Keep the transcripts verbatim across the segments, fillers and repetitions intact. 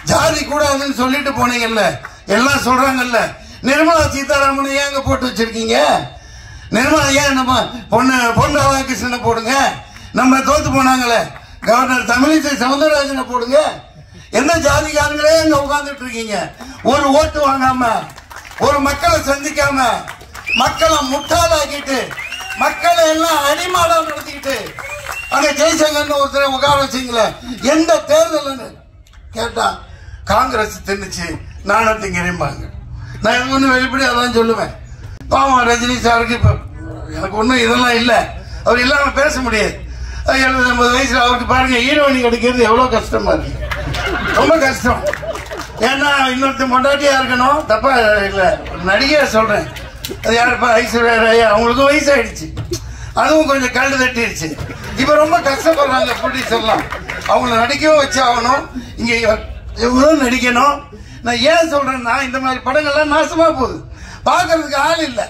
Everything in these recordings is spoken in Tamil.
ஜாதி கூடாதுன்னு சொல்லிட்டு போனீங்கல்ல, எல்லாம் சொல்றாங்கல்ல. நிர்மலா சீதாராமன் ஏன் அங்க போட்டு வச்சிருக்கீங்க? நிர்மலா ஏன் நம்ம பொண்ணு பொண்ணு ராதாகிருஷ்ணனை போடுங்க. நம்ம தோத்து போனாங்களே கவர்னர் தமிழிசை சவுந்தரராஜனை போடுங்க. எந்த ஜாதிகாரங்களே அங்க உட்கார்ந்துட்டு இருக்கீங்க? ஒரு ஓட்டு வாங்காம, ஒரு மக்களை சந்திக்காம, மக்களை முட்டாளாக்கிட்டு, மக்களை எல்லாம் அடிமாடா நடத்திக்கிட்டு அங்க ஜெய்சங்கர் ஒருத்தரை உட்கார வச்சீங்களே. எந்த தேர்தல் கேட்டா காங்கிரஸ் தின்னுச்சு, நானும் திங்கிறேன்பாங்க. நான் ஒன்னும் வெளிப்படி அதான் சொல்லுவேன். பாவம் ரஜினி சாருக்கு இப்ப எனக்கு ஒன்றும் இதெல்லாம் இல்லை, அவர் இல்லாம பேச முடியாது. எழுபது ஐம்பது வயசுல அவருக்கு பாருங்க ஹீரோயினி கிடைக்கிறது எவ்வளவு கஷ்டமா இருக்கு, ரொம்ப கஷ்டம். ஏன்னா இன்னொருத்த மொண்டாட்டியா இருக்கணும், தப்பா இல்ல நடிகையா சொல்றேன். அது யாருப்பா ஐஸ்வர்யா ராய், அவங்களுக்கும் வயசாயிடுச்சு, அதுவும் கொஞ்சம் கல்டு தட்டிடுச்சு. இப்ப ரொம்ப கஷ்டப்படுறாங்க ப்ரொடியூசர் எல்லாம், அவங்கள நடிக்கவும் வச்சு ஆகணும், இங்க இவங்களும் நடிக்கணும். நான் ஏன் சொல்றேன்னா இந்த மாதிரி படங்கள்லாம் நாசமா போகுது, பாக்குறதுக்கு ஆள் இல்லை.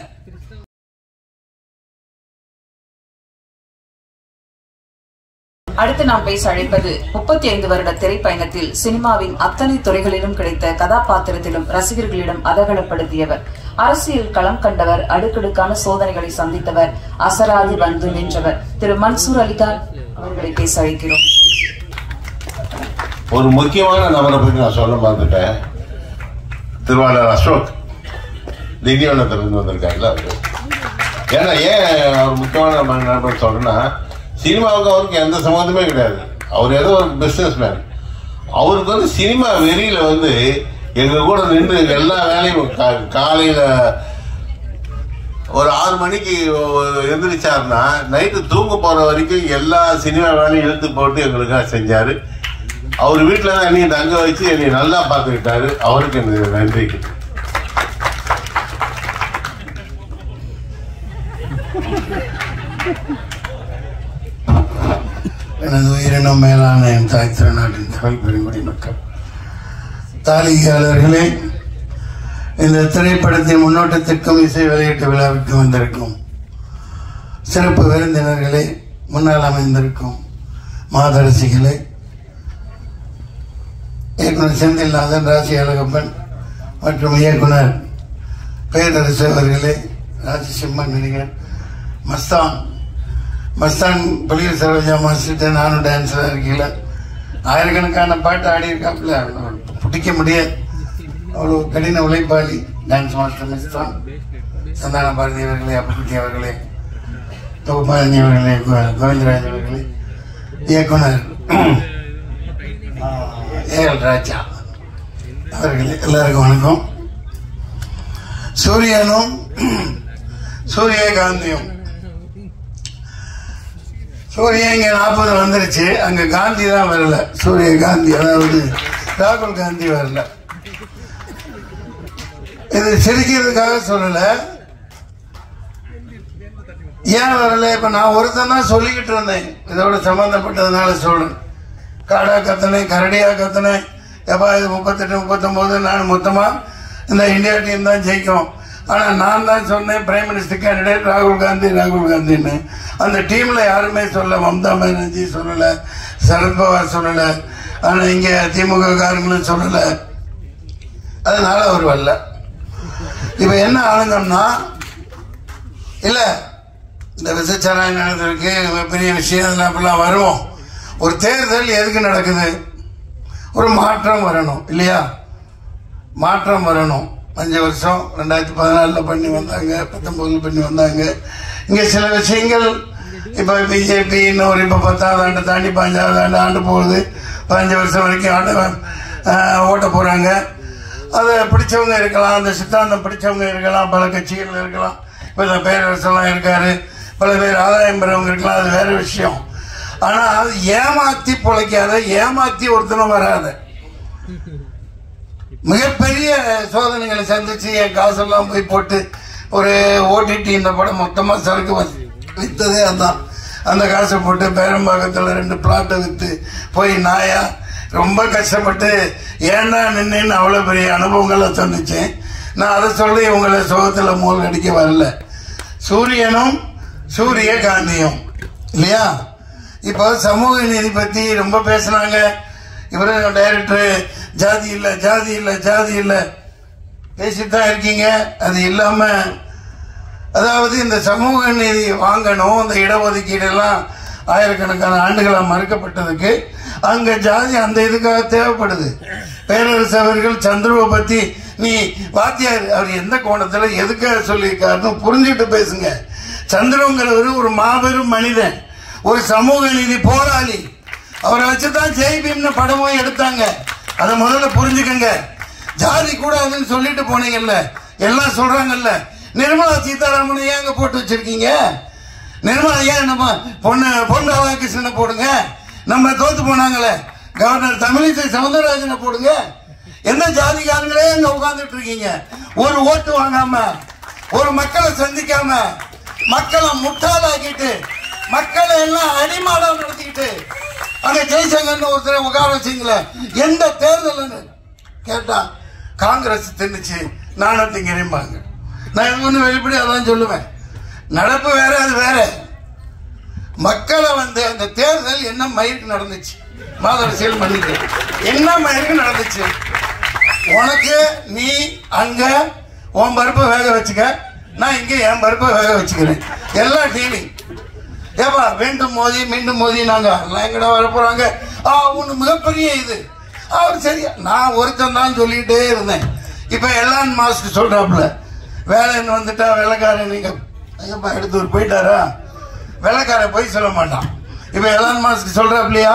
அடுத்து நாம் பேச அழைப்பது முப்பத்தி ஐந்து வருட திரைப்பயணத்தில் சினிமாவின் அத்தனை துறைகளிலும் கிடைத்த கதாபாத்திரத்திலும் ரசிகர்களிடம் அதகலப்படுத்தியவர், அரசியல் களம் கண்டவர், அடுக்கடுக்கான சோதனைகளை சந்தித்தவர், அசராதி வந்து நின்றவர் திரு மன்சூர் அலிகான் அவர்களை பேச அழைக்கிறோம். ஒரு முக்கியமான நபரை பற்றி நான் சொல்ல பார்த்துட்டேன். திருவாளர் அசோக் திண்டிவனத்திலிருந்து வந்திருக்காருல்ல அவரு. ஏன்னா ஏன் அவர் முக்கியமான நபர் சொல்றேன்னா, சினிமாவுக்கு அவருக்கு எந்த சம்மந்தமே கிடையாது. அவர் ஏதோ ஒரு பிசினஸ் மேன். அவருக்கு வந்து சினிமா வெறியில வந்து எங்க கூட நின்று எல்லா வேலையும் காலையில ஒரு ஆறு மணிக்கு எந்திரிச்சாருன்னா நைட்டு தூங்க போற வரைக்கும் எல்லா சினிமா வேலையும் இழுத்து போட்டு எங்களுக்காக செஞ்சாரு. அவர் வீட்டுல தான் என்னைய தங்க வச்சு என்னை நல்லா பார்த்துக்கிட்டாரு. அவருக்கு எனக்கு நன்றி. எனது உயிரினம் மேலான என் தாய் திருநாட்டின் தமிழ் பெருங்குடி மக்கள், தாளிகையாளர்களே, இந்த திரைப்படத்தின் முன்னோட்டத்திற்கும் இசை வெளியீட்டு விழாவிற்கு வந்திருக்கும் சிறப்பு விருந்தினர்களே, முன்னால் அமைந்திருக்கும் மாதரசிகளே, இயக்குனர் செந்தில்நாதன், ராசி அழகப்பன் மற்றும் இயக்குனர் பேரரசு அவர்களே, ராஜசிம்மன் நடிகர் மஸ்தான் மஸ்தான் பள்ளியில் சரோஜா மாஸ்டர், நானும் டான்ஸராக இருக்கீங்கள, ஆயிரக்கணக்கான பாட்டு ஆடி இருக்காப்புல, பிடிக்க முடியாது, அவ்வளோ கடின உழைப்பாளி டான்ஸ் மாஸ்டர் மஸ்தான். சந்தான பாரதி அவர்களே, அப்பக்குட்டி அவர்களே, தொகுப்பாளி அவர்களே, கோவிந்தராஜ் அவர்களே, இயக்குனர் ஏ எல் ராஜா அவர்களே, எல்லாருக்கும் வணக்கம். சூரியனும் சூரியகாந்தியும், சூரியன் இங்க நாற்பது வந்துருச்சு, அங்க காந்தி தான் வரல. சூரிய காந்தி அதாவது ராகுல் காந்தி வரல. இது சிரிக்கிறதுக்காக சொல்லல, ஏன் வரல? இப்ப நான் ஒருத்தன் தான் சொல்லிக்கிட்டு இருந்தேன், இதோட சம்பந்தப்பட்டதுனால சொல்றேன். காடா கத்தனை, கரடியா கத்தனை, எப்பா இது முப்பத்தெட்டு முப்பத்தொன்பது நான் மொத்தமா இந்த இந்தியா டீம் தான் ஜெயிக்கும். ஆனா நான் தான் சொன்னேன் பிரைம் மினிஸ்டர் கேண்டிடேட் ராகுல் காந்தி ராகுல் காந்தின்னு. அந்த டீம்ல யாருமே சொல்ல, மம்தா பானர்ஜி சொல்லல, சரத்பவார் சொல்லல, ஆனா இங்க திமுக காரங்களும் சொல்லல. அதனால அவர் வரல. இப்ப என்ன ஆளுங்கன்னா, இல்ல இந்த விசச்சாராயம் நடந்திருக்கு, பெரிய விஷயம், அப்பெல்லாம் வருவோம். ஒரு தேர்தல் எதுக்கு நடக்குது? ஒரு மாற்றம் வரணும் இல்லையா? மாற்றம் வரணும். அஞ்சு வருஷம் ரெண்டாயிரத்தி பதினாலுல பண்ணி வந்தாங்க, பத்தொன்பதுல பண்ணி வந்தாங்க. இங்க சில விஷயங்கள் இப்ப பிஜேபி இன்னொரு இப்ப பத்தாவது ஆண்டு தாண்டி பதினஞ்சாவது ஆண்டு ஆண்டு போகுது, பதினஞ்சு வருஷம் வரைக்கும் ஆண்டு ஓட்ட போறாங்க. அதை பிடிச்சவங்க இருக்கலாம், அந்த சித்தாந்தம் பிடிச்சவங்க இருக்கலாம், பல கட்சிகள் இருக்கலாம். இப்ப இந்த பேரரசெல்லாம் இருக்காரு, பல பேர் ஆதாயம் பெறவங்க இருக்கலாம், அது வேற விஷயம். ஆனா அது ஏமாத்தி பொழைக்காத, ஏமாத்தி ஒருத்தனும் வராத. மிகப்பெரிய சோதனைகளை சந்திச்சு என் காசெல்லாம் போய் போட்டு ஒரு ஓடிடி இந்த படம் மொத்தமா சரக்கு வித்ததே அதான். அந்த காசை போட்டு பேரம்பாக்கத்துல ரெண்டு பிளாட்டை வித்து போய் நாயா ரொம்ப கஷ்டப்பட்டு ஏன்னா நின்னு அவ்வளவு பெரிய அனுபவங்களை சந்திச்சேன். நான் அதை சொல்லி உங்களை சோகத்துல மூல் அடிக்க வரல. சூரியனும் சூரிய காந்தியும் இல்லையா? இப்போ சமூக நீதி பத்தி ரொம்ப பேசினாங்க. இவரு டைரக்டர் ஜாதி இல்ல ஜாதி இல்ல ஜாதி இல்ல பேசித்தான் இருக்கீங்க. அது இல்லாம அதாவது இந்த சமூக நீதி வாங்கணும், இந்த இடஒதுக்கீடு எல்லாம் ஆயிரக்கணக்கான ஆண்டுகளாக மறுக்கப்பட்டதுக்கு அங்க ஜாதி அந்த இதுக்காக தேவைப்படுது. பேரரசு அவர்கள் சந்துருவை பத்தி நீ வாத்தியார் அவர் எந்த கோணத்துல எதுக்காக சொல்லியிருக்காருன்னு புரிஞ்சுட்டு பேசுங்க. சந்துருங்கிறவர் ஒரு மாபெரும் மனிதன், ஒரு சமூக நீதி போராளி. அவரை வச்சுதான் ஜெய் பீம்னு படமும் எடுத்தாங்க. அதை முதல்ல புரிஞ்சுக்கங்க. ஜாதி கூடாதுன்னு சொல்லிட்டு போனீங்கல்ல, எல்லாம் சொல்றாங்கல்ல. நிர்மலா சீதாராமன் ஏங்க போட்டு வச்சிருக்கீங்க? நிர்மலா ஏன் நம்ம பொண்ணு பொண்ணு ராதாகிருஷ்ணனை போடுங்க. நம்ம தோத்து போனாங்களே கவர்னர் தமிழிசை சவுந்தரராஜனை போடுங்க. எந்த ஜாதிக்காரங்களே அங்க உட்கார்ந்துட்டு இருக்கீங்க? ஒரு ஓட்டு வாங்காம, ஒரு மக்களை சந்திக்காம, மக்களை முட்டாளாக்கிட்டு, மக்களை எல்லாம் அடிமாடா நடத்திக்கிட்டு அங்க ஜெய்சங்கர் ஒருத்தரை உட்கார வச்சீங்களே, எந்த தேர்தல் கேட்டா காங்கிரஸ் தின்னுச்சு நானும் திங்கிறேன்பாங்க. நான் ஒண்ணு வெளிப்படி அதான் சொல்லுவேன். நடப்பு வேற, அது வேற. மக்களை வந்து அந்த தேர்தல் என்ன மயிருக்கு நடந்துச்சு, மாதரசியல் பண்ணிட்டு என்ன மயிருக்கு நடந்துச்சு. உனக்கு நீ அங்க உன் பருப்பை வேக வச்சுக்க, நான் இங்க என் பருப்பை வேக வச்சுக்கிறேன். எல்லாம் டீலிங். ஏப்பா வேண்டும் மோதி மீண்டும் மோதி நாங்க எங்கடா வர போறாங்க. ஆ ஒண்ணு மிகப்பெரிய இது. அவர் சரியா நான் ஒருத்தன் தான் சொல்லிட்டே இருந்தேன். இப்ப எலான் மாஸ்க் சொல்றாப்புல வேலைன்னு வந்துட்டா வேலைக்காரன் நீங்க ஐயப்பா எடுத்து போயிட்டாரா, வேலைக்கார போய் சொல்ல மாட்டான். இப்ப எலான் மாஸ்க் சொல்றாப்லையா,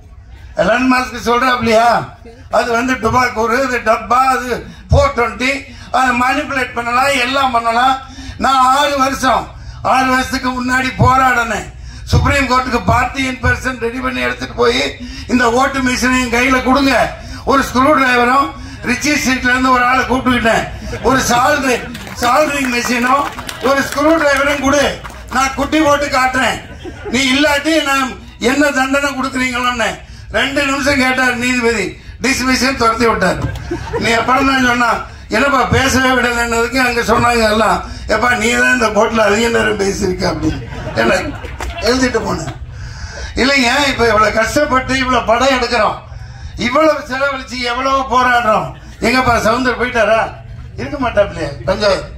எலான் மாஸ்க் சொல்றாப்லையா அது வந்து டுபாக்கூர், அது டப்பா, அது போர் டுவெண்ட்டி, அதை மேனிபுலேட் பண்ணலாம், எல்லாம் பண்ணலாம். நான் ஆறு வருஷம் ஆறு வருஷத்துக்கு முன்னாடி போராடினேன். சுப்ரீம் கோர்ட்டுக்கு பார்ட்டி இன் பர்சன் ரெடி பண்ணி எடுத்துட்டு போய் இந்த ஓட்டு மிஷினையும் கையில கொடுங்க. ஒரு ஸ்க்ரூ டிரைவரும் ரிச்சி ஸ்ட்ரீட்ல இருந்து ஒரு ஆளை கூப்பிட்டுக்கிட்டேன். ஒரு சால்ரி சால்ரிங் மிஷினும் ஒரு ஸ்க்ரூ டிரைவரும் கொடு, நான் குட்டி போட்டு காட்டுறேன். நீ இல்லாட்டி நான் என்ன தண்டனை கொடுக்குறீங்களோன்னு ரெண்டு நிமிஷம் கேட்டார் நீதிபதி. டிஸ்மிஷன் துரத்தி விட்டார். நீ எப்பறம் தான் சொன்னா என்னப்பா பேசவே விடலன்னதுக்கு அங்க சொன்னாங்க எல்லாம், எப்பா நீ தான் இந்த கோர்ட்ல அதிக நேரம் பேசியிருக்க அப்படின்னு என்ன எழுதிட்டு போனேன். இல்லைங்க, இப்ப இவ்வளவு கஷ்டப்பட்டு இவ்வளவு படம் எடுக்கிறோம், இவ்வளவு செலவழிச்சு எவ்வளவு போராடுறோம். எங்கப்பா சவுந்தர் போயிட்டாரா? இருக்க மாட்டாப்லையே பஞ்சாயத்து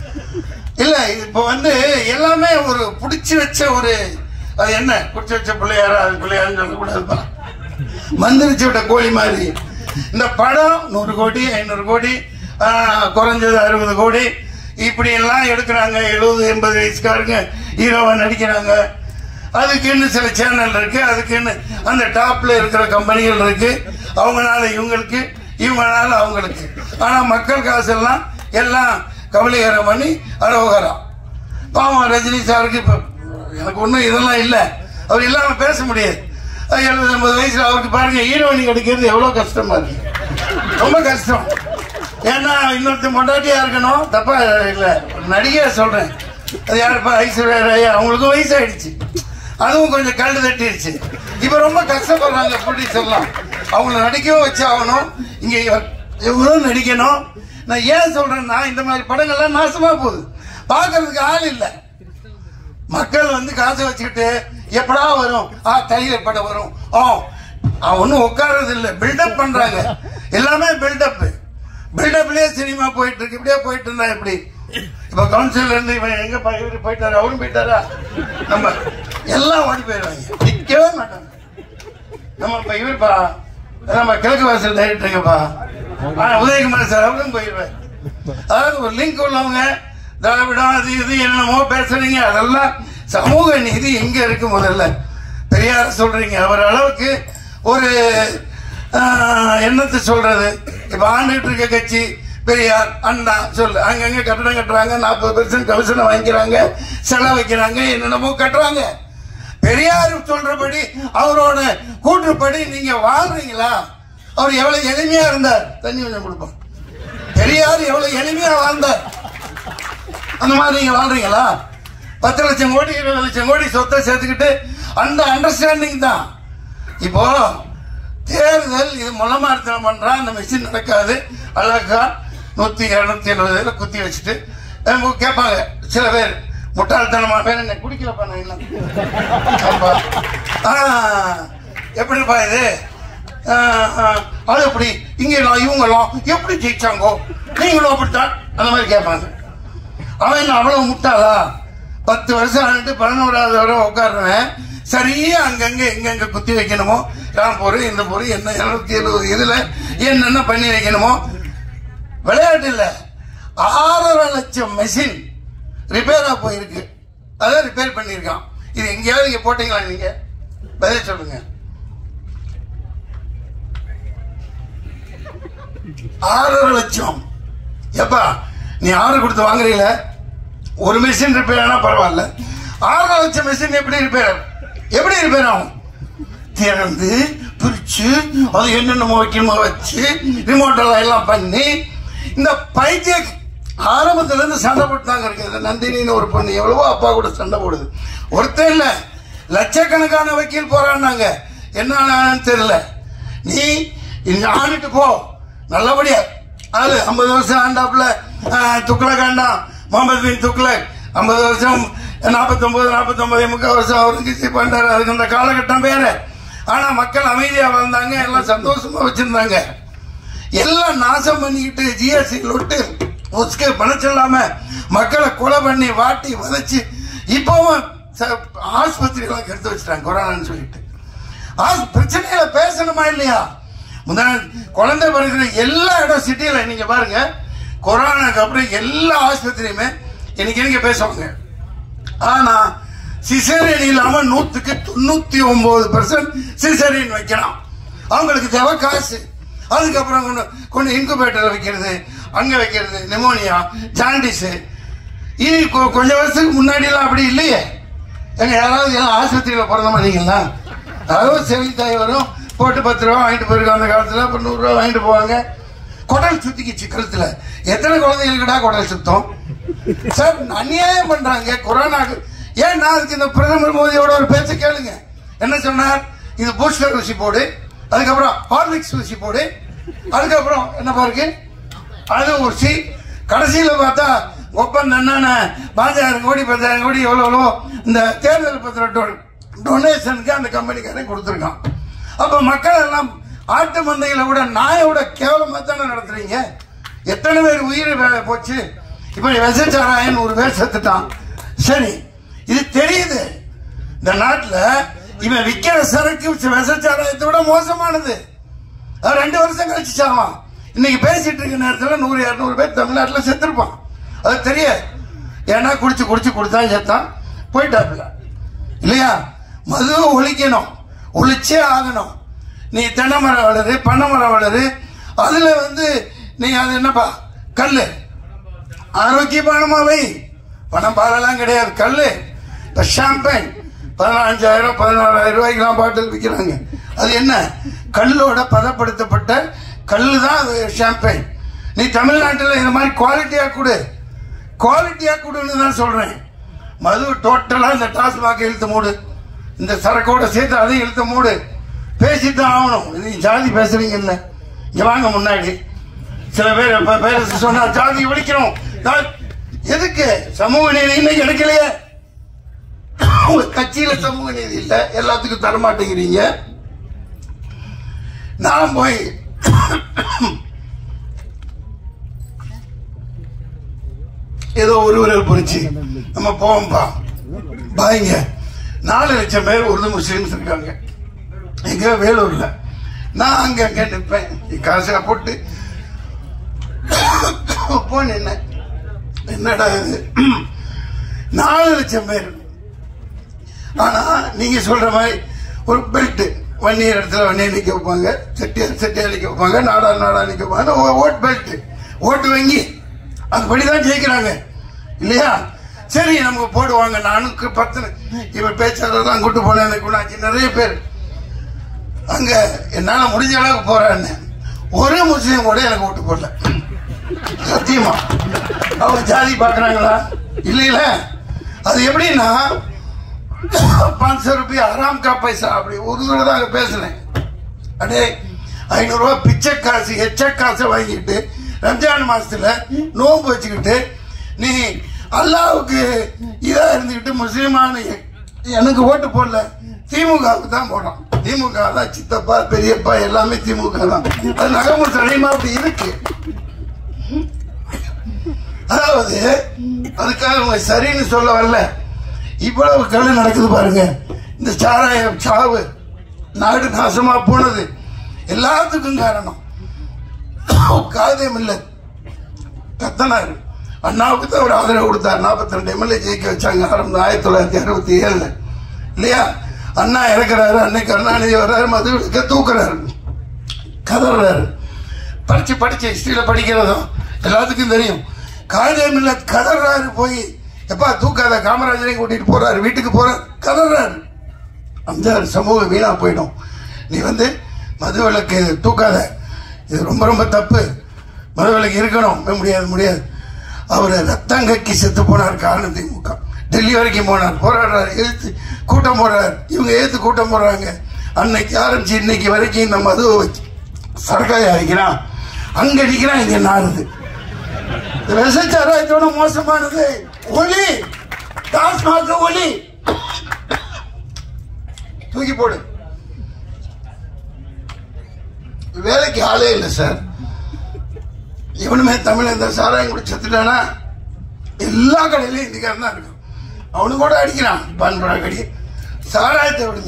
இல்ல. இப்ப வந்து எல்லாமே ஒரு புடிச்சு வச்ச ஒரு, அது என்ன புடிச்சு வச்ச பிள்ளையாரா, அது பிள்ளையாருன்னு சொல்லக்கூடாதுப்பா, மந்திரிச்சு விட்ட கோழி மாதிரி. இந்த படம் நூறு கோடி ஐநூறு கோடி குறைஞ்சது அறுபது கோடி இப்படி எல்லாம் எடுக்கிறாங்க. எழுபது எண்பது வயசுக்காரங்க ஹீரோவா நடிக்கிறாங்க. அதுக்குன்னு சில சேனல் இருக்கு, அதுக்குன்னு அந்த டாப்ல இருக்கிற கம்பெனிகள் இருக்கு. அவங்களால இவங்களுக்கு, இவங்களால அவங்களுக்கு. ஆனா மக்கள் காசு எல்லாம் எல்லாம் கபலீகரம் பண்ணி அரோகரம். பாவம் ரஜினி சாருக்கு இப்ப எனக்கு ஒண்ணும் இதெல்லாம் இல்லை, அவர் இல்லாம பேச முடியாது. எழுபது ஐம்பது வயசுல அவருக்கு பாருங்க ஹீரோயினி கிடைக்கிறது எவ்வளவு கஷ்டமா இருக்கு, ரொம்ப கஷ்டம். ஏன்னா இன்னொருத்த மொண்டாட்டியா இருக்கணும், தப்பா இல்ல நடிகையா சொல்றேன். அது யாருப்பா ஐஸ்வர்யா ராய், அவங்களுக்கும் வயசாயிடுச்சு, அதுவும் கொஞ்சம் கல்டு தட்டிடுச்சு. இப்ப ரொம்ப கஷ்டப்படுறாங்க ப்ரொடியூசர் எல்லாம். அவங்கள நடிக்கவும் வச்சு ஆகணும், இங்க இவங்களும் நடிக்கணும். நான் ஏன் சொல்றேன்னா இந்த மாதிரி படங்கள்லாம் நாசமா போகுது, பாக்குறதுக்கு ஆள் இல்லை. மக்கள் வந்து காசு வச்சுக்கிட்டு எப்படா வரும், ஆ டைலர் படம் வரும், ஓ ஒன்னும் உட்கார்றது இல்லை, பில்டப் பண்றாங்க. எல்லாமே பில்டப், பில்டப்லயே சினிமா போயிட்டு இருக்கு. இப்படியே போயிட்டு இருந்தா எப்படி? இப்ப கவுன்சில் இருந்து இவன் எங்க இவரு போயிட்டாரு, அவரும் போயிட்டாரா, நம்ம எல்லாம் ஓடி போயிடுவாங்க, நிக்கவே மாட்டாங்க. நம்ம இப்ப இவருப்பா நம்ம கிழக்கு வாசல் டைரக்டருங்கப்பா உதயகுமார் சார், அவரும் போயிடுவார். அதாவது ஒரு லிங்க் உள்ளவங்க திராவிடம் அது இது என்னமோ பேசுறீங்க, அதெல்லாம் சமூக நீதி எங்க இருக்கு? முதல்ல பெரியார் சொல்றீங்க, அவர் அளவுக்கு ஒரு என்னத்தை சொல்றது. இப்ப ஆண்டுகிட்டு இருக்க கட்சி பெரியார் அண்ணா சொல்லு, அங்கங்க கட்டணம் கட்டுறாங்க, நாற்பது பெர்சன்ட் கமிஷனை வாங்கிக்கிறாங்க, செலவு வைக்கிறாங்க, என்னென்னமோ கட்டுறாங்க. பெரியார் சொல்றபடி அவரோட கூற்றுப்படி நீங்க வாழ்றீங்களா? அவர் எவ்வளவு எளிமையா இருந்தார், தண்ணி கொஞ்சம் கொடுப்போம். பெரியார் எவ்வளவு எளிமையா வாழ்ந்தார், அந்த மாதிரி நீங்க வாழ்றீங்களா? பத்து லட்சம் கோடி இருபது லட்சம் கோடி சொத்தை சேர்த்துக்கிட்டு அந்த அண்டர்ஸ்டாண்டிங் தான். இப்போ தேர்தல் இது முளமார்த்தனம் பண்றா, அந்த மிஷின் நடக்காது. அழகா நூத்தி இருநூத்தி எழுபது குத்தி வச்சுட்டு கேட்பாங்க சில பேர், முட்டாள்தனமா பேர் என்ன குடிக்கலப்பா நான் எப்படிப்பா இது அது எப்படி இங்கெல்லாம் இவங்கெல்லாம் எப்படி ஜெயிச்சாங்கோ, நீங்களும் அப்படித்தான் அந்த மாதிரி கேட்பாங்க. அவன் என்ன அவ்வளவு முட்டாளா? பத்து வருஷம் ஆகிட்டு பதினோராவது வரை உட்காடுறவன் சரியா அங்கங்க எங்கெங்க குத்தி வைக்கணுமோ, ராம் போரு இந்த போரு என்ன இருநூத்தி எழுபது இதுல என்னென்ன பண்ணி வைக்கணுமோ. விளையாட்டு இல்ல, ஆறரை லட்சம் மெஷின் ரிப்பேரா போயிருக்கு, அதை ரிப்பேர் பண்ணிருக்கான். இது எங்கேயாவது இங்க போட்டீங்களா? நீங்க பதில் சொல்லுங்க. ஆறரை லட்சம் எப்பா நீ ஆர்டர் கொடுத்து வாங்குறீங்கள, ஒரு மிஷின் ரிப்பேர் ஆனா பரவாயில்ல, ஆறரை லட்சம் மிஷின் எப்படி ரிப்பேர் எப்படி ரிப்பேர் ஆகும்? திறந்து பிரிச்சு அது என்னென்னமோ வைக்கணுமோ வச்சு ரிமோட் எல்லாம் பண்ணி இந்த பைத்திய ஆரம்பத்துல இருந்து சண்டை போட்டுதாங்க இருக்கு. நந்தினின்னு ஒரு பொண்ணு எவ்வளவோ அப்பா கூட சண்டை போடுது. ஒருத்தர் இல்ல, லட்சக்கணக்கான வக்கீல் போறான்னாங்க. என்ன தெரியல. நீ இங்க ஆண்டுட்டு போ நல்லபடியா. அது ஐம்பது வருஷம் ஆண்டாப்புல துக்ளக் ஆண்டா முகமது பின் துக்ளக் ஐம்பது வருஷம் நாற்பத்தி ஒன்பது நாற்பத்தி ஒன்பது முக்கால் வருஷம் அவருக்கு பண்றாரு. அதுக்கு அந்த காலகட்டம் வேற. ஆனா மக்கள் அமைதியா வந்தாங்க, எல்லாம் சந்தோஷமா வச்சிருந்தாங்க. எல்லாம் நாசம் பண்ணிக்கிட்டு ஜிஎஸ்டி லொட்டு உஸ்கே பணச்சில்லாம மக்களை கொலை பண்ணி வாட்டி வதச்சு இப்பவும் ஆஸ்பத்திரி எல்லாம் கெடுத்து வச்சுட்டாங்க கொரோனான்னு சொல்லிட்டு. பிரச்சனைகளை பேசணுமா இல்லையா? முதல் குழந்தை பிறகுற எல்லா இடம் சிட்டியில நீங்க பாருங்க, கொரோனாக்கு அப்புறம் எல்லா ஆஸ்பத்திரியுமே இன்னைக்கு நீங்க பேசுவாங்க. ஆனா சிசேரியன் இல்லாம நூத்துக்கு தொண்ணூத்தி ஒன்பது பெர்சென்ட் சிசேரியன் வைக்கலாம். அவங்களுக்கு தேவை காசு. அதுக்கப்புறம் கொண்டு கொண்டு இன்குபேட்டர் வைக்கிறது, அங்க வைக்கிறது, நிமோனியா, ஜாண்டிஸ். இது கொஞ்சம் வருஷத்துக்கு முன்னாடி எல்லாம் அப்படி இல்லையே. எங்க யாராவது எல்லாம் ஆஸ்பத்திரியில பிறந்த மாதிரிங்களா? அதாவது செவிலித்தாய் வரும், போட்டு பத்து ரூபா வாங்கிட்டு போயிருக்கோம் அந்த காலத்துல. அப்புறம் நூறு ரூபா வாங்கிட்டு போவாங்க. குடல் சுத்திக்கிச்சு கழுத்துல. எத்தனை குழந்தைகளுக்குடா குடல் சுத்தம்? சார் அநியாயம் பண்றாங்க கொரோனாக்கு. ஏன் நான் அதுக்கு இந்த பிரதமர் மோடியோட ஒரு பேச்ச கேளுங்க. என்ன சொன்னார்? இது பூஸ்டர் ஊசி போடு, அதுக்கப்புறம் ஹார்லிக்ஸ் ஊசி போடு, அதுக்கப்புறம் என்ன பாருக்கு அது ஊசி. கடைசியில பார்த்தா ஒப்பந்தம் என்னென்ன பாஞ்சாயிரம் கோடி பத்தாயிரம் கோடி எவ்வளோ இந்த தேர்தல் பத்திர டொனேஷனுக்கு அந்த கம்பெனிக்காரன் கொடுத்துருக்கான். அப்ப மக்கள் எல்லாம் ஆட்டு மந்தைகளை விட நாயோட கேவலமா தானே நடத்துறீங்க. எத்தனை பேர் உயிர் போச்சு. இப்ப விசச்சாராயன் ஒரு பேர் செத்துட்டான். சரி, இது தெரியுது. இந்த நாட்டில் இவன் விற்கிற சரக்கு விசச்சாராயத்தை விட மோசமானது. ரெண்டு வருஷம் கழிச்சு சாவான். இன்னைக்கு பேசிட்டு இருக்க நேரத்தில் நூறு இருநூறு பேர் தமிழ்நாட்டில் செத்துருப்பான். அது தெரியாது. ஏன்னா குடிச்சு குடிச்சு குடித்தான் செத்தான் போயிட்டாப்புல இல்லையா? மது ஒழிக்கணும், ஒழிச்சே ஆகணும். நீ தென்னை மரம் வளரு, பண்ணை மரம் வளரு, அதுல வந்து நீ அது என்னப்பா கல்லு ஆரோக்கியமானமாவை பணம் பாலெல்லாம் கிடையாது. கல்லு இப்ப ஷாம்பைன் பதினஞ்சாயிரம் பதினாறாயிரம் ரூபாய்க்கு பாட்டில் விற்கிறாங்க. அது என்ன? கல்லோட பதப்படுத்தப்பட்ட கல்லு தான் அது ஷாம்பைன். நீ தமிழ்நாட்டில் இந்த மாதிரி குவாலிட்டியா கொடு, குவாலிட்டியா கொடுன்னு தான் சொல்றேன். மது டோட்டலா இந்த டாஸ்மாக் இழுத்து மூடு, இந்த சரக்கோட சேர்த்து அதையும் இழுத்து மூடு. பேசித்தான் ஆகணும். இது ஜாதி பேசுறீங்க இல்ல, இங்க வாங்க முன்னாடி. சில பேர் பேர சொன்னா ஜாதி ஒழிக்கிறோம். எதுக்கு? சமூக நீதி இன்னைக்கு கிடைக்கலையே. உங்க கட்சியில சமூக நீதி இல்ல, எல்லாத்துக்கும் தரமாட்டேங்கிறீங்க. நான் போய் ஏதோ ஒரு விரல் புரிச்சு நம்ம போவோம்பா பாய்ங்க. நாலு லட்சம் பேர் உருது முஸ்லீம்ஸ் இருக்காங்க எங்க வேலூர்ல. நான் அங்க அங்க நிற்பேன், காசை போட்டு போன என்னடா இது நாலு லட்சம் பேர். ஆனா நீங்க சொல்ற மாதிரி ஒரு பெல்ட் வன்னியர் இடத்துல வன்னியர் நிக்க வைப்பாங்க, செட்டியார் செட்டியார் நிக்க வைப்பாங்க, நாடா நாடா நிக்க வைப்பாங்க. ஓட் பெல்ட் ஓட்டு வங்கி அதுபடிதான் ஜெயிக்கிறாங்க இல்லையா? சரி நமக்கு போடுவாங்க. நானுக்கு பத்து இவன் பேச்சாளர் கூட்டு போனேன். எனக்கு நிறைய பேர் அங்க என்னால முடிஞ்ச அளவுக்கு போறேன்னு ஒரு முஸ்லீம் கூட எனக்கு ஓட்டு போடல. சத்தியமா அவங்க ஜாதி பாக்குறாங்களா? இல்ல இல்ல. அது எப்படின்னா பாஞ்சு ரூபாய் ஆறாம் கா பைசா அப்படி ஒரு தான் பேசுனேன். அடே ஐநூறு ரூபாய் பிச்சை காசு எச்ச காசை வாங்கிட்டு ரம்ஜான் மாசத்துல நோன்பு வச்சுக்கிட்டு நீ அல்லாவுக்கு இதா இருந்துகிட்டு முஸ்லீமான எனக்கு ஓட்டு போடல, திமுகவுக்கு தான் போடுறான். திமுக தான், சித்தப்பா பெரியப்பா எல்லாமே திமுக தான். அது நகமும் தனியமா அப்படி இருக்கு. அதாவது அதுக்காக அவங்க சரின்னு சொல்ல வரல. இவ்வளவு கலை நடக்குது பாருங்க. இந்த சாராயம் சாவு, நாடு நாசமா போனது எல்லாத்துக்கும் காரணம் காதம் இல்லை. கத்தனாரு அண்ணாவுக்கு தான் ஒரு ஆதரவு கொடுத்தார். நாற்பத்தி ரெண்டு எம்எல்ஏ ஜெயிக்க வச்சாங்க ஆரம்பம் ஆயிரத்தி தொள்ளாயிரத்தி அறுபத்தி ஏழுல இல்லையா? அண்ணா இறக்குறாரு, அன்னைக்கு கருணாநிதி வர்றாரு, மதுவிலக்க தூக்குறாரு, கதறாரு. படிச்சு படிச்சு ஹிஸ்டரியில படிக்கிறதும் எல்லாத்துக்கும் தெரியும். காதம் இல்லை கதறாரு. போய் எப்பா தூக்காத, காமராஜரையும் கூட்டிட்டு போறாரு, வீட்டுக்கு போறாரு, கதறாரு. அந்த சமூகம் வீணா போயிடும். நீ வந்து மதுவிலக்கு தூக்காத, இது ரொம்ப ரொம்ப தப்பு, மதுவிலக்கு இருக்கணும். முடியாது முடியாது. அவரை ரத்தம் கக்கி செத்து போனார் காரணம் திமுக. டெல்லி வரைக்கும் போனார், போராடுறாரு, எழுத்து கூட்டம் போடுறாரு, இவங்க எழுத்து கூட்டம் போடுறாங்க. அன்னைக்கு ஆரம்பிச்சு இன்னைக்கு வரைக்கும் இந்த மதுவை வச்சு சரக்காய் அடிக்கிறான், அங்க அடிக்கிறான், இங்க நாடுது. விசச்சாராயத்தோட மோசமானது ஒலி, டாஸ்மாக ஒலி, தூக்கி போடு. வேலைக்கு ஆளே இல்லை சார். இவனுமே தமிழ் இந்த சாராயம் கூட செத்துட்டானா எல்லா கடையிலையும் இந்திக்காரன் தான் இருக்கும். அவனு கூட அடிக்கிறான் பான்படா கடி. சாராயத்தை விடுங்க.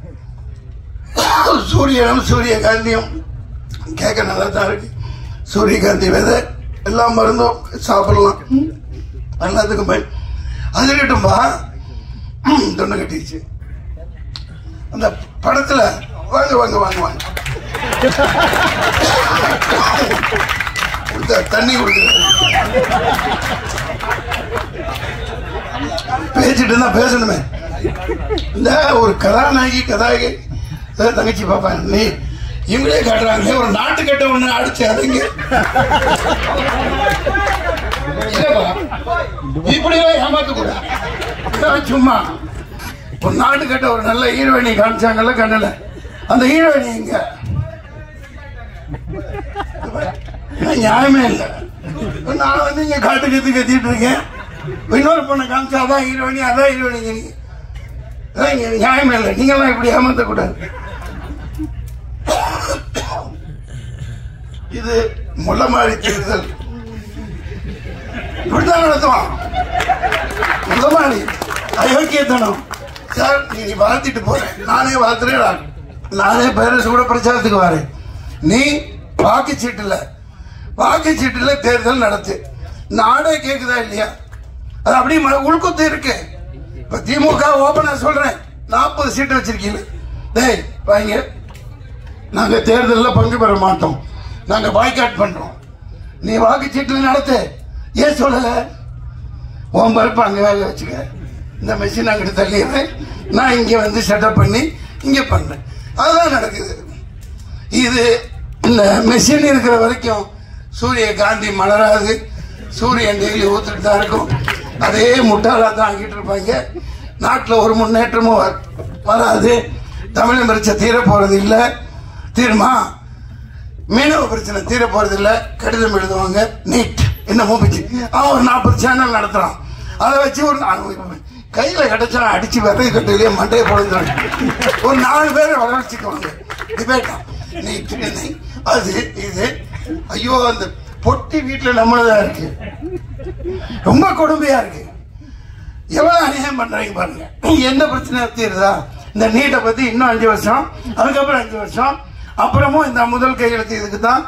சூரியனும் சூரியகாந்தியும் கேட்க நல்லா தான் இருக்கு. சூரியகாந்தி விதை எல்லா மருந்தும் சாப்பிடலாம், எல்லாத்துக்கும் பயன். அது இருக்கட்டும்பா. தொண்டை கட்டிடுச்சு அந்த படத்துல. வாங்க வாங்க வாங்க வாங்க தண்ணி கொடுக்குற பேசிட்டு இருந்தா பேசணுமே. இந்த ஒரு கதாநாயகி கதாயகி தங்கச்சி பாப்பேன், நீ இவங்களே காட்டுறாங்க. ஒரு நாட்டு கட்ட ஒண்ணு அடிச்சு அதுங்க இப்படி ஏமாத்த கூட சும்மா ஒரு நாட்டு கட்ட ஒரு நல்ல ஹீரோயினி காமிச்சாங்கல்ல கண்ணல. அந்த ஹீரோயினி இங்க நியாயமே இல்லை. நான் வந்து இங்க காட்டு கத்து கத்திட்டு இருக்கேன். இன்னொரு பொண்ணை காமிச்சா அதான் ஹீரோயினி, அதான் ஹீரோயினி. நியாயமே இல்லை. நீங்கெல்லாம் இப்படி ஏமாத்த கூடாது. இது முள்ளமாரி தேர்தல் இப்படிதான் நடத்துவான். முள்ளமாரி அயோக்கியத்தனம் சார். நீ வாழ்த்திட்டு போறேன், நானே வாழ்த்துறேன், நானே பேரரசு கூட பிரச்சாரத்துக்கு வரேன். நீ வாக்குச்சீட்டுல வாக்குச்சீட்டுல தேர்தல் நடத்து. நாடே கேக்குதா இல்லையா? அது அப்படியே உள்குத்து இருக்கு. இப்ப திமுக ஓபனா சொல்றேன், நாற்பது சீட்டு வச்சிருக்கீங்க. டேய் வாங்க, நாங்க தேர்தலில் பங்கு பெற மாட்டோம், நாங்க பாய்காட் பண்றோம். நீ வாக்குச்சீட்டுல நடத்து. ஏன் சொல்லல? உன் பருப்பு அங்க வேலை வச்சுக்க. இந்த மெஷின் அங்கிட்டு தள்ளிடுறேன், நான் இங்க வந்து செட்டப் பண்ணி இங்க பண்றேன். அதுதான் நடக்குது. இது இந்த மெஷின் இருக்கிற வரைக்கும் சூரியகாந்தி மலராது. சூரியன் டெய்லி ஊத்துட்டு தான் இருக்கும். அதே முட்டாளா தான் ஆகிட்டு இருப்பாங்க. நாட்டில் ஒரு முன்னேற்றமும் வராது. தமிழ் பிரச்சனை தீர போறது இல்லை. தீர்மா மீனவ பிரச்சனை தீர போறது இல்லை. கடிதம் எழுதுவாங்க. நீட் இன்னமும் வச்சு அவன் ஒரு நாற்பது சேனல் நடத்துறான். அதை வச்சு ஒரு கையில கிடைச்சா அடிச்சு விறகு கட்டையிலேயே மண்டையை போடுறாங்க. ஒரு நாலு பேரை வளர்ச்சிக்குவாங்க. டிபேட்டா நீ அது இது. ஐயோ, அந்த பொட்டி வீட்டுல நம்மளதான் இருக்கு. ரொம்ப கொடுமையா இருக்கு. எவ்வளவு அநியாயம் பண்றீங்க பாருங்க. என்ன பிரச்சனை தீருதா? இந்த நீட்டை பத்தி இன்னும் அஞ்சு வருஷம், அதுக்கப்புறம் அஞ்சு வருஷம், அப்புறமும் இந்த முதல் கையெழுத்து இதுக்கு தான்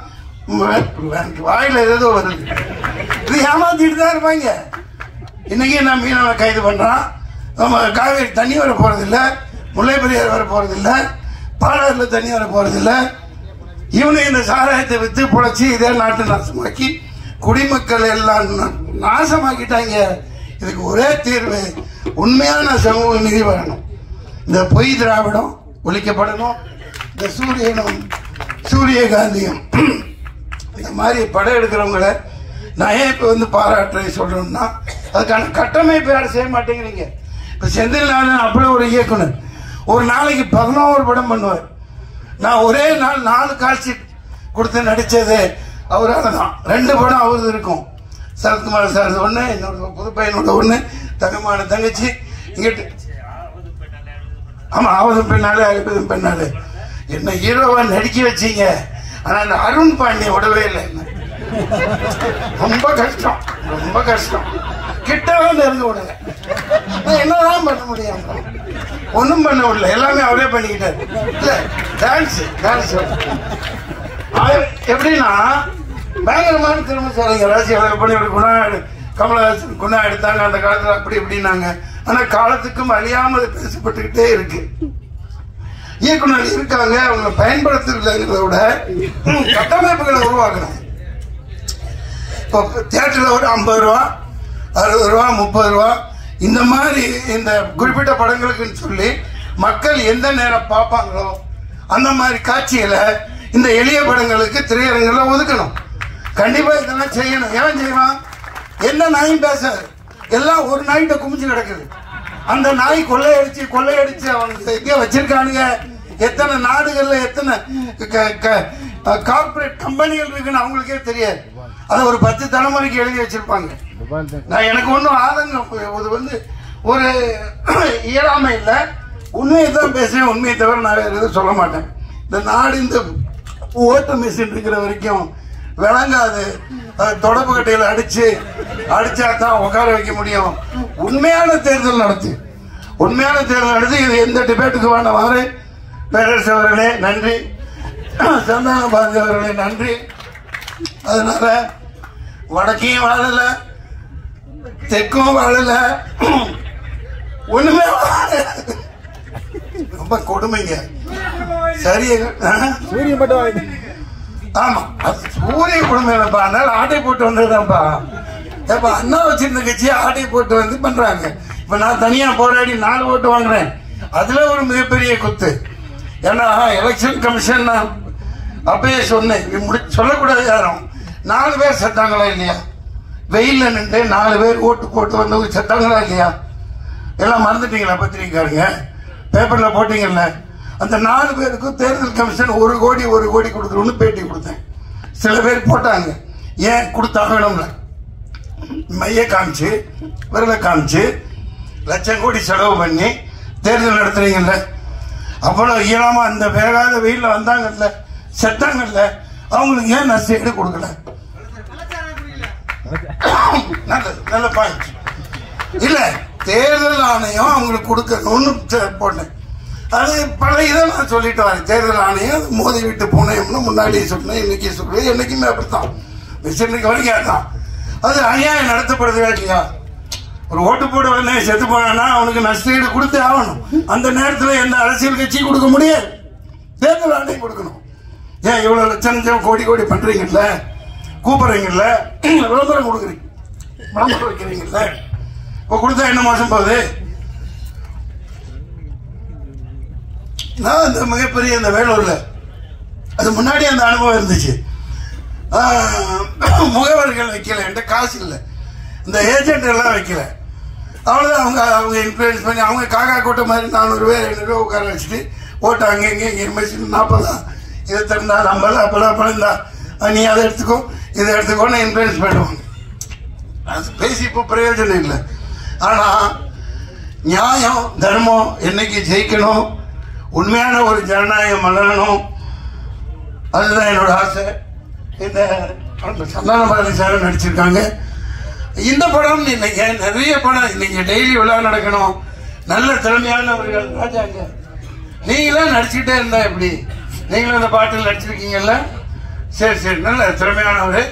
வாயில ஏதோ வருது. இது ஏமாத்திட்டு தான் இருப்பாங்க. இன்னைக்கு நான் மீனவனை கைது பண்றான். நம்ம காவேரி தண்ணி வர போறது இல்ல, முல்லை பெரியார் வர போறது இல்ல, பாலாறுல தண்ணி வர போறது இல்ல. இவனு இந்த சாராயத்தை வித்து புழைச்சி இதே நாட்டு நாசமாக்கி குடிமக்கள் எல்லாம் நாசமாக்கிட்டாங்க. இதுக்கு ஒரே தீர்வு, உண்மையான சமூக நீதி வரணும். இந்த பொய் திராவிடம் ஒழிக்கப்படணும். இந்த சூரியனும் சூரியகாந்தியும் இந்த மாதிரி படம் எடுக்கிறவங்களை நான் ஏன் இப்ப வந்து பாராட்டுறேன் சொல்றேன்னா, அதுக்கான கட்டமைப்பு யாரும் செய்ய மாட்டேங்கிறீங்க. இப்ப செந்தில் நாதன் அப்படி ஒரு இயக்குனர் ஒரு நாளைக்கு பதினோரு படம் பண்ணுவார். நான் ஒரே நாள் நாலு காட்சி கொடுத்து நடிச்சது அவரால் தான். ரெண்டு படம் அவரது இருக்கும். சரத்குமார் சார் ஒண்ணு, இன்னொரு புது பையனோட ஒண்ணு, தங்கமான தங்கச்சி. இங்கிட்டு ஆமா, ஆவதும் பெண்ணாலே அழைப்பதும் பெண்ணாலே. என்ன ஹீரோவா நடிக்க வச்சீங்க, ஆனா அந்த அருண் பாண்டிய விடவே இல்லை. ரொம்ப கஷ்டம், ரொம்ப கஷ்டம். கிட்டவே நெருங்க விடல. என்னதான் பண்ண முடியும்? ஒன்றும் பண்ண விடல, எல்லாமே அவரே பண்ணிக்கிட்டாரு. இல்ல டான்ஸ் டான்ஸ் எப்படின்னா பயங்கரமான திறமைசாலிங்க. ராசி பண்ணி குணா கமலஹாசன் குணா எடுத்தாங்க அந்த காலத்துல, அப்படி இப்படின்னாங்க. ஆனா காலத்துக்கும் அழியாமல் பேசப்பட்டுக்கிட்டே இருக்கு. இயக்குனர் இருக்காங்க, அவங்க பயன்படுத்துறத விட கட்டமைப்புகளை உருவாக்கணும். இப்போ தியேட்டர்ல ஒரு ஐம்பது ரூபா அறுபது ரூபா முப்பது ரூபா இந்த மாதிரி இந்த குறிப்பிட்ட படங்களுக்குன்னு சொல்லி மக்கள் எந்த நேரம் பார்ப்பாங்களோ அந்த மாதிரி காட்சிகளை இந்த எளிய படங்களுக்கு திரையரங்குல ஒதுக்கணும். கண்டிப்பா இதெல்லாம் செய்யணும். ஏன் செய்யலாம்? என்ன நாயும் பேசாது, எல்லாம் ஒரு நாய்கிட்ட குமிச்சு கிடக்குது. அந்த நாய் கொள்ளையடிச்சு கொள்ளையடிச்சு அவங்க எங்கே வச்சிருக்கானுங்க, எத்தனை நாடுகள்ல எத்தனை கார்பரேட் கம்பெனிகள் இருக்குன்னு அவங்களுக்கே தெரியாது. அதை ஒரு பத்து தலைமுறைக்கு எழுதி வச்சிருப்பாங்க. நான் எனக்கு ஒன்றும் ஆதங்கம், இது வந்து ஒரு இயலாமை இல்லை, உண்மையை தான் பேசுவேன். உண்மையை தவிர நான் எதுவும் சொல்ல மாட்டேன். இந்த நாடு இந்த ஓட்டு மிஷின் இருக்கிற வரைக்கும் விளங்காது. தொடப்பு கட்டையில் அடிச்சு அடிச்சா தான் உட்கார வைக்க முடியும். உண்மையான தேர்தல் நடத்து, உண்மையான தேர்தல் நடத்தி இது எந்த டிபேட்டுக்கு வேணவாறு. பேரரசு அவர்களே நன்றி, சந்தான பாரதி அவர்களே நன்றி. அதனால வடக்கையும் வாழல, தெற்கும் வாழல, ஒண்ணுமே ரொம்ப கொடுமைங்க. சரி, சூரிய மட்டும் ஆமா, சூரிய கொடுமைப்பா. அதனால ஆட்டை போட்டு வந்ததுதான்ப்பா. இப்ப அண்ணா வச்சிருந்த கட்சியை ஆட்டை போட்டு வந்து பண்றாங்க. இப்ப நான் தனியா போராடி நாலு ஓட்டு வாங்குறேன், அதுல ஒரு மிகப்பெரிய குத்து. ஏன்னா எலெக்ஷன் கமிஷன் நான் அப்பயே சொன்னேன், சொல்லக்கூடாது யாரும். நாலு பேர் செத்தாங்களா இல்லையா? வெயில்ல நின்று நாலு பேர் ஓட்டு போட்டு வந்தவங்க செத்தாங்களா இல்லையா? எல்லாம் மறந்துட்டீங்களா? பத்திரிக்கைக்காரங்க பேப்பர்ல போட்டீங்கல்ல. அந்த நாலு பேருக்கும் தேர்தல் கமிஷன் ஒரு கோடி ஒரு கோடி கொடுக்கணும்னு பேட்டி கொடுத்தேன். சில பேர் போட்டாங்க, ஏன் கொடுத்தாங்கணும்ல மைய காமிச்சு விரலை காமிச்சு லட்சம் கோடி செலவு பண்ணி தேர்தல் நடத்துறீங்கல்ல. அவ்வளவு இயலாம அந்த வேகாத வெயில்ல வந்தாங்கல்ல, செத்தாங்கல்ல, அவங்களுக்கு ஏன் நஷ்டஈடு கொடுக்கல? நல்ல பாயிண்ட் இல்ல. தேர்தல் ஆணையம் அவங்களுக்கு கொடுக்கணும்னு போட்டேன். அது பல இதை நான் சொல்லிட்டு வரேன். தேர்தல் ஆணையம் மோதி விட்டு போனேன், முன்னாடி சொன்னேன், இன்னைக்கு சொல்றேன், என்னைக்குமே அப்படித்தான். இன்னைக்கு வரைக்கும் தான் அது அநியாயம் நடத்தப்படுது இல்லையா? ஒரு ஓட்டு போட உடனே செத்து போனா அவனுக்கு நஷ்டஈடு கொடுத்து ஆகணும். அந்த நேரத்தில் எந்த அரசியல் கட்சி கொடுக்க முடியாது, தேர்தல் ஆணையம் கொடுக்கணும். ஏன் இவ்வளவு லட்சம் லட்சம் கோடி கோடி பண்றீங்கல்ல, கூப்பிடுறீங்கல்ல, விளம்பரம் கொடுக்குறீங்க, விளம்பரம் வைக்கிறீங்கல்ல, இப்போ கொடுத்தா என்ன மோசம் போகுது? நான் இந்த மிகப்பெரிய இந்த வேலூர்ல அது முன்னாடி அந்த அனுபவம் இருந்துச்சு. முகவர்கள் வைக்கல, என்கிட்ட காசு இல்லை, இந்த ஏஜென்ட் எல்லாம் வைக்கல. அவ்வளோதான். அவங்க அவங்க இன்ஃபுளுன்ஸ் பண்ணி அவங்க காக்கா கூட்ட மாதிரி நானூறு பேர் ஐநூறு ரூபா உட்கார வச்சுட்டு ஓட்டு அங்கே இங்கே இங்கே மெஷின் நாற்பதா இதை தந்தா ஐம்பது அப்பதான் பணம் தான், நீ அதை எடுத்துக்கோ இதை எடுத்துக்கோன்னு இன்ஃபுளுன்ஸ் பண்ணுவாங்க. அது பேசி இப்போ பிரயோஜனம் இல்லை. ஆனால் நியாயம் தர்மம் என்னைக்கு ஜெயிக்கணும், உண்மையான ஒரு ஜனநாயகம் மலரணும், அதுதான் என்னோட ஆசை. இந்த சந்தான பாரதி சார் நடிச்சிருக்காங்க. இந்த படம் இன்னைக்கு நிறைய படம் இன்னைக்கு டெய்லி விழா நடக்கணும். நல்ல திறமையானவர்கள் ராஜாங்க, நீங்களும் நடிச்சுக்கிட்டே இருந்தா எப்படி? நீங்களும் இந்த பாட்டில் நடிச்சிருக்கீங்கல்ல, சரி சரி, நல்ல திறமையானவர்.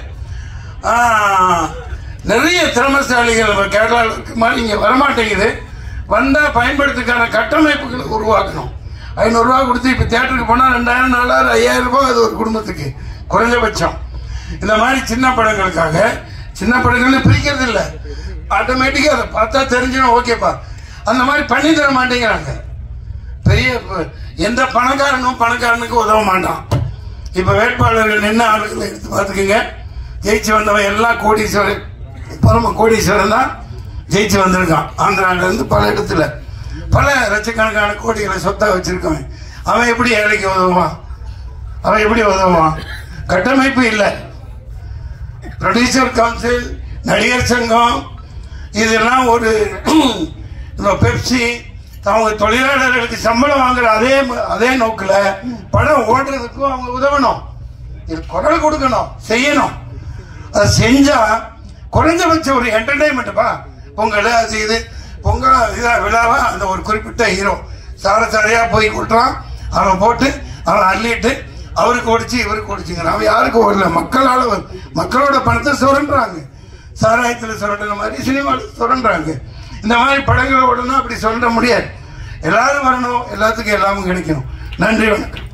நிறைய திறமைசாலிகள் கேரளாவில் இருக்க மாதிரி இங்கே வரமாட்டேங்குது. வந்தால் பயன்படுத்துக்கான கட்டமைப்புகளை உருவாக்கணும். ஐநூறுரூவா கொடுத்து இப்போ தியேட்டருக்கு போனால் ரெண்டாயிரம் நாலாயிரம் ஐயாயிரம் ரூபாய் அது ஒரு குடும்பத்துக்கு குறைஞ்சபட்சம். இந்த மாதிரி சின்ன படங்களுக்காக சின்ன படங்கள் பிரிக்கிறது இல்லை, ஆட்டோமேட்டிக்காக அதை பார்த்தா தெரிஞ்சிடும், ஓகேப்பா. அந்த மாதிரி பண்ணி தர மாட்டேங்கிறாங்க. பெரிய எந்த பணக்காரனும் பணக்காரனுக்கு உதவ மாட்டான். இப்போ வேட்பாளர்கள் நின்ன ஆளுகளை எடுத்து பார்த்துக்குங்க, ஜெயிச்சு வந்தவன் எல்லாம் கோடீஸ்வரன், பரம கோடீஸ்வரன் தான் ஜெயிச்சு வந்திருக்கான். ஆந்திராவிலேருந்து பல இடத்துல பல லட்சக்கணக்கான கோடிகளை சொத்தா வச்சிருக்கவன் அவன் எப்படி ஏழைக்கு உதவுவான்? அவன் எப்படி உதவுவான்? கட்டமைப்பு இல்லை. ப்ரொடியூசர் கவுன்சில், நடிகர் சங்கம், இதெல்லாம் ஒரு பெப்சி, அவங்க தொழிலாளர்களுக்கு சம்பளம் வாங்குற அதே அதே நோக்கில் படம் ஓடுறதுக்கும் அவங்க உதவணும், இது குரல் கொடுக்கணும், செய்யணும். அதை செஞ்சா குறைஞ்சபட்ச ஒரு என்டர்டைன்மெண்ட்டுப்பா. பொங்கல் அது இது பொங்கல் இதா விழாவா அந்த ஒரு குறிப்பிட்ட ஹீரோ சார சாரையா போய் கொட்டுறான், அவன் போட்டு அவன் அள்ளிட்டு அவருக்கு ஓடிச்சு இவருக்கு ஓடிச்சுங்கிறான். அவன் யாருக்கு ஓடல, மக்களால் மக்களோட பணத்தை சுரண்டுறாங்க. சாராயத்தில் சுரண்டுற மாதிரி சினிமாவில் சுரண்டுறாங்க. இந்த மாதிரி படங்களை ஓடணும், அப்படி சொல்ல முடியாது. எல்லாரும் வரணும், எல்லாத்துக்கும் எல்லாமும் கிடைக்கணும். நன்றி, வணக்கம்.